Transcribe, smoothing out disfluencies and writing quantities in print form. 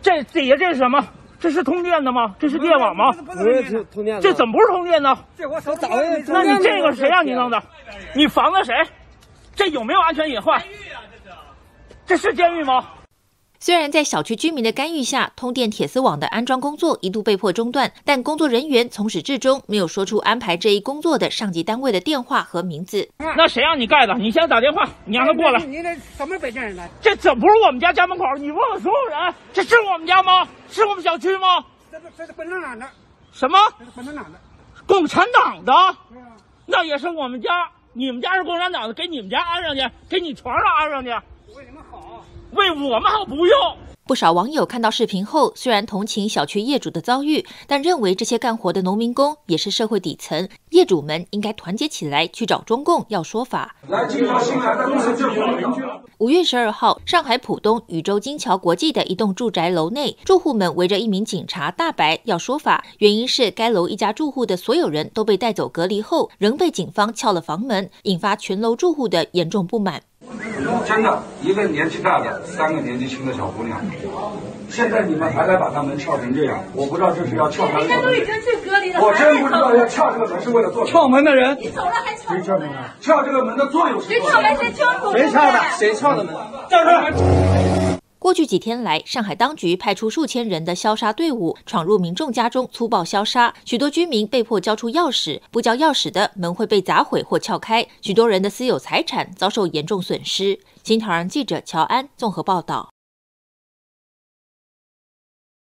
这底下这是什么？这是通电的吗？这是电网吗？ 不是通电的。 这怎么不是通电呢？ 这我早的。 那你这个谁让你弄的？你防的谁？这有没有安全隐患？这是监狱吗？ 虽然在小区居民的干预下，通电铁丝网的安装工作一度被迫中断，但工作人员从始至终没有说出安排这一工作的上级单位的电话和名字。 那谁让你盖的？你先打电话，你让他过来。 你这什么北京人呢？ 这怎不是我们家门口？你问问所有人，这是我们家吗？是我们小区吗？ 这是共产党的。 什么？ 这是共产党的。 共产党的？ 对啊。 那也是我们家，你们家是共产党的，给你们家安上去，给你床上安上去。 为你们好。 为我们好不用。 不少网友看到视频后，虽然同情小区业主的遭遇，但认为这些干活的农民工也是社会底层，业主们应该团结起来去找中共要说法。 来金桥新来的都是政府的邻居。 5月12号，上海浦东禹州金桥国际的一栋住宅楼内，住户们围着一名警察大白要说法，原因是该楼一家住户的所有人都被带走隔离后，仍被警方撬了房门，引发全楼住户的严重不满。 真的，一个年纪大的，3个年纪轻的小姑娘，现在你们还来把他门撬成这样，我不知道这是要撬他的。人家都已经去隔离了，我真不知道要撬这个门是为了做什么。撬门的人，你走了还撬？谁撬门啊？撬这个门的作用是什么？谁撬门？谁撬？ 谁撬的？谁撬的门？ 叫人。 过去几天来，上海当局派出数千人的消杀队伍闯入民众家中粗暴消杀，许多居民被迫交出钥匙，不交钥匙的门会被砸毁或撬开，许多人的私有财产遭受严重损失。新唐人记者乔安综合报道。